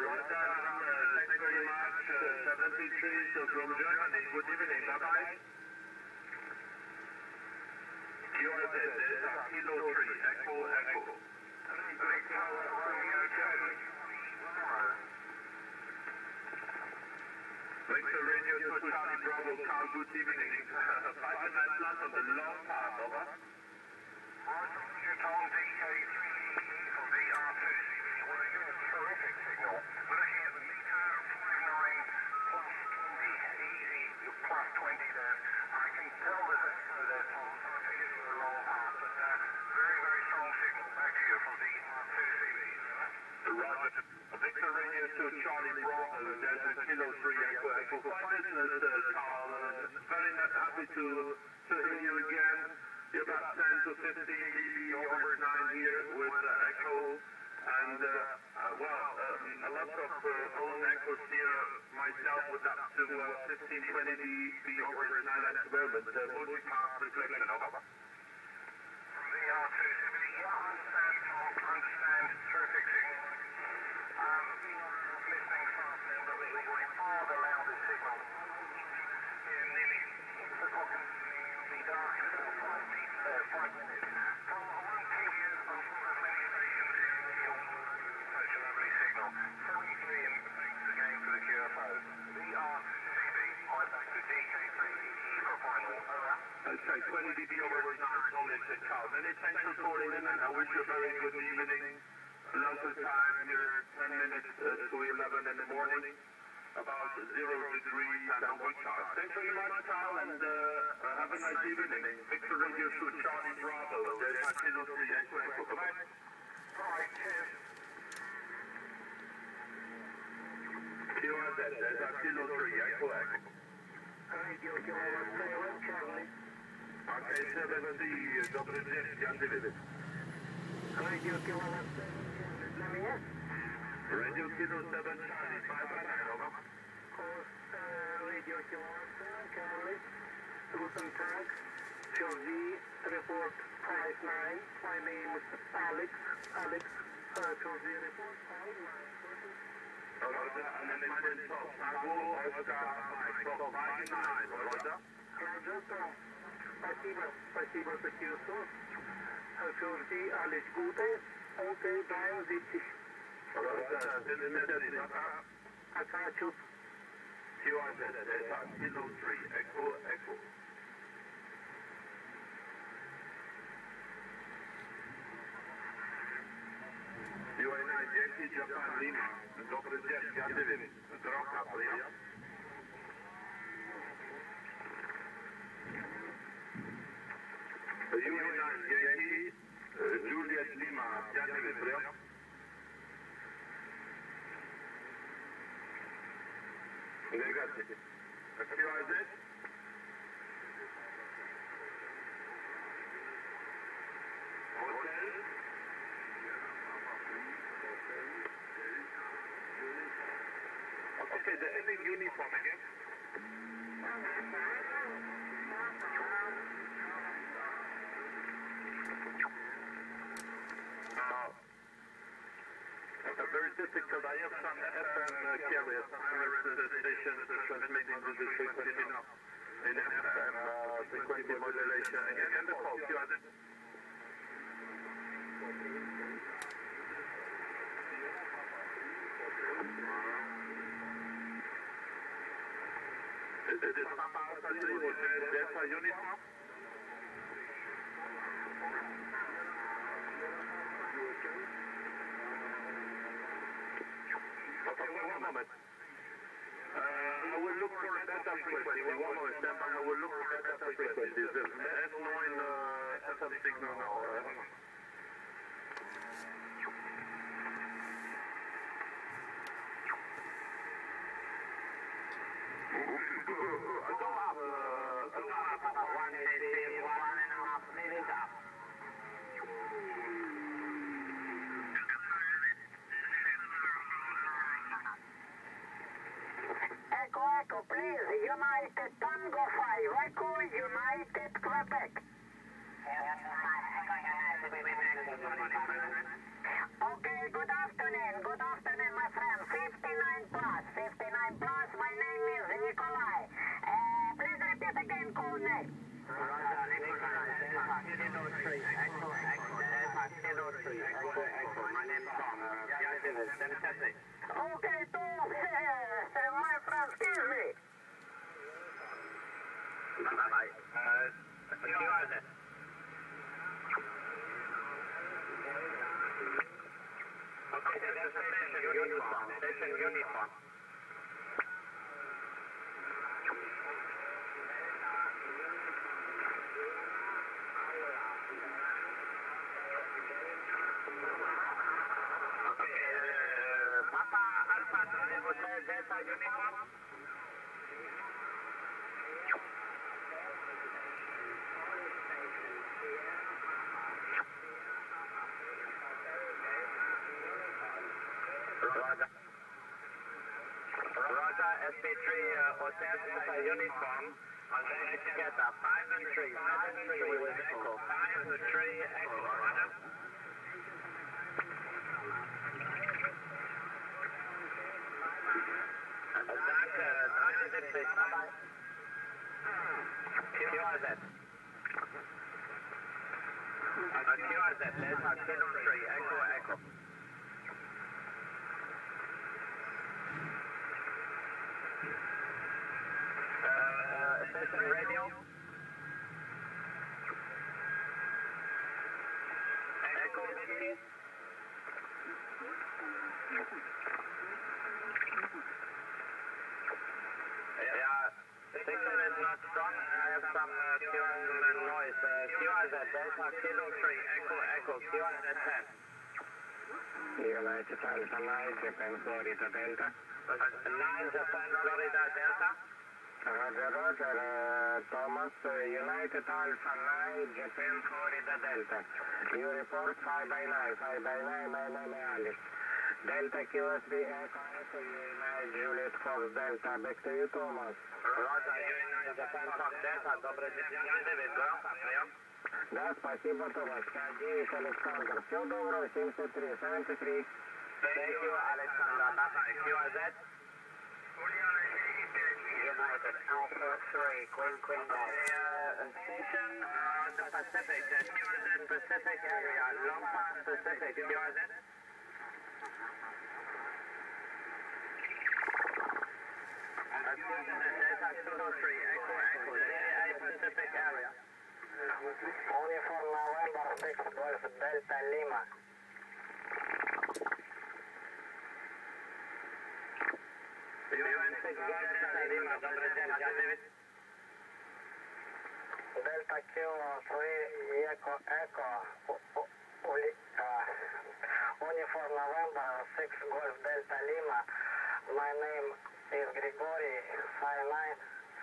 Thanks very much. 73, so from Germany. Good evening. Bye-bye. QRZ, Delta Kilo 3, Echo, Echo. Victor Radio to Charlie Bravo, Carl, good evening. 5 plus on the long path, over. You're calling DK3EE from DR2CB. What a terrific signal. We're looking at the meter 59 plus 20, easy plus 20 there. I can tell there's echo there, Tom, so I think it's a long path, but very, very strong signal. Back to you from DR2CB. Roger. Victor Radio to Charlie Bravo, Delta Kilo 3, Echo, Echo. Fine business, Carl. Very happy to hear you again. You're about 10 to 15 dB over 9 here with Echo. And, a lot of own echoes here myself with up to 15, 20 dB over 9 at the moment. Multi-path reflection, over. From DR2CB, understand, terrific signal. Listening fast now, but we far the loudest signal. Here, nearly the darkest of 5 minutes. Tom, I won't keep you until as many stations in your such a lovely signal. 73 and thanks again for the QFO. DR2CB, I'm back to DK3EE for final. Over. Okay, 20 dB over 9, solid, Carl. Many thanks for calling in, and I wish you a very good evening. Local time here, 10 minutes to 11 in the morning, about 0 degrees and on one charge. Thanks very much, Carl, and have a nice evening. Victor Radio to Charlie Bravo, Delta Kilo 3, Echo, Echo. Bye-bye. Alright, cheers. QRZ, Delta Kilo 3, Echo, Echo. Radio Kilo 3, Charlie. AK-7C, dobry dzień, Jan David. Radio Kilo 3. Radio Kilo 7 Charlie, 5 over. Radio Kilo 7 Charlie. Guten Tag. Georgie, report 59. My name is Alex. Georgie, report 59. Roger, and then it's Sago, Oscar, Mike, 59, Roger. Roger, Tom. Спасибо за килсо. Georgie, alles Gute. Okay, 73. Akachu. QRZ, Delta Kilo 3, Echo, Echo. UA9, Yankee, Japan, Lima. Dobry dzień, Jan David. Droga, przyjazd. UA9, Yankee, Juliet, Lima, Jan David, przyjazd. Negative. QRZ? Hotel? Okay, the ending uniform again. Very difficult. I have some FM carriers, stations transmitting to the frequency enough in FM frequency modulation. Again, the call. QRZ. It is Delta uniform. Okay, one moment. I will look for a data frequency. One moment, stand by. I will look for a data frequency. The S9 FM signal now. Go up 1.5 minutes up. Echo, please, United Tango 5, Echo, United Quebec. Okay, good afternoon, my friend. Echo, Delta Kilo 3, Echo. My name's Tom. Okay, Tom, my friend, excuse me. Bye-bye. You are there. Okay, there's a station uniform. Papa Alpha, Delta uniform. Roger, SP3 Hotel Delta uniform. Together, 5 and 3 with Echo. 5 and 3 Echo, Roger. Danke, 73, bye-bye. QRZ. QRZ, Delta Kilo 3, Echo, Echo. Station radio. Echo, please. Yeah, signal is not strong. I have some QRZ noise. QRZ, Delta Kilo 3, Echo, Echo, QRZ 10. United Alpha 9, Japan, Florida, Delta. 9, Japan, Florida, Delta. Roger, Thomas, United Alpha 9, Japan, Florida, Delta. You report 5 by 9, 5 by 9, my name is Alex. Delta QSB, Echo, United Juliet Fox, Delta, back to you, Thomas. Roger, United Japan, Fox, Delta, добрый день, David, громко, прием. Да, спасибо, Thomas. 9, Александр. Всего доброго, 73, 73. Thank you, Alexander. Bye-bye. QRZ. United Alpha 3, Koeln, station on the Pacific, QRZ Pacific area, Long Pass Pacific, QRZ. Station at Delta Kilo 3, Echo, Echo, DA Pacific area. Uniform November 6 Golf Delta Lima. UN6 Golf Delta Lima, добрый день, David. Delta Kilo 3 Echo Echo. Uniform November 6 Golf Delta Lima. My name is Grigori 59.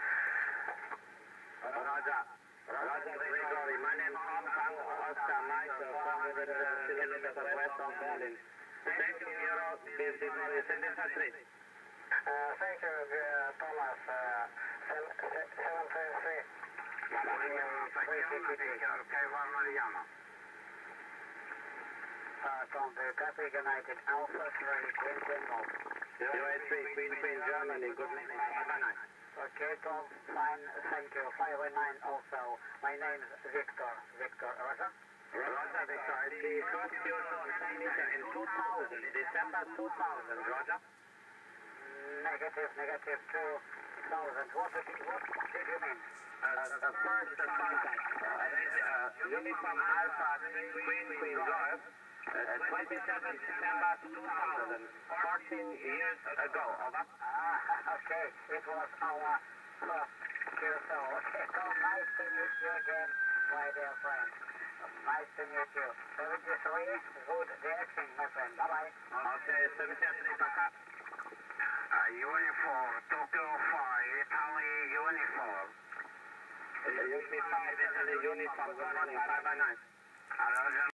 Roger. Roger, Grigori. My name is Tom Tango Oscar Mike, 400 kilometers west of Berlin. Thank you, Euro, Grigori 73. Thank you, Thomas. 733. From the Copy United Alpha 3, Queen North. UA3, Queen Germany, good morning, 5-9. Okay, Tom, fine, thank you. 519 also. My name is Victor. Victor, Roger? Roger, Victor. I see first QSO in 2000, December 2000, Roger? Negative 2000. What did you mean? The first contact. Uniform Alpha, Queen Golf, 27 December 2000, 14 years ago, over. Okay, it was our first QSO. Okay, so nice to meet you again, my dear friend. Nice to meet you. 73, good direction, my friend. Bye-bye. Okay, 73, пока. Uniform, Tokyo 5, Italy uniform. Uniform, Italy uniform, good morning, 5-9.